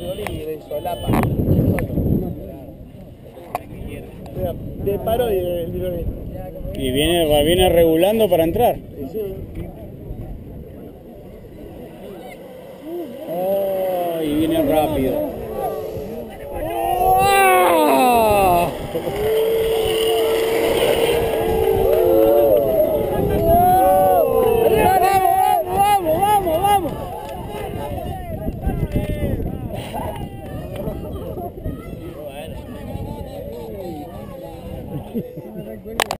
Y le solapa. De paro y el Bironi. Y viene regulando para entrar. Oh, y viene rápido.